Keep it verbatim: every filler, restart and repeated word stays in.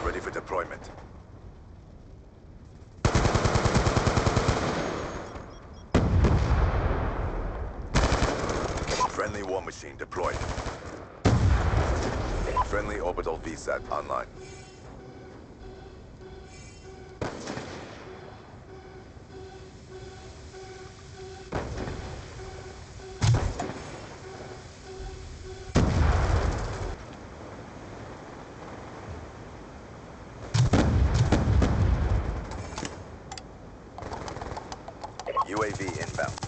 ready for deployment. Friendly war machine deployed. Friendly orbital V SAT online. U A V inbound.